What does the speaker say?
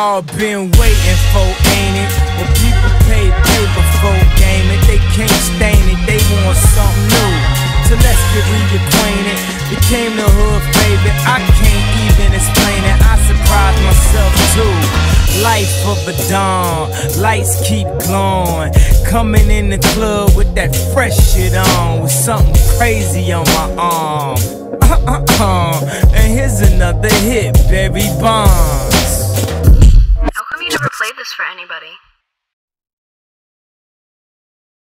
y'all been waiting for, ain't it? When people pay paper for game it, they can't stain it, they want something new. So let's get reacquainted. Became the hood favorite, I can't even explain it. I surprised myself too. Life of a dawn, lights keep glowing. Coming in the club with that fresh shit on, with something crazy on my arm. And here's another hit, Barry Bonds. How come you never played this for anybody?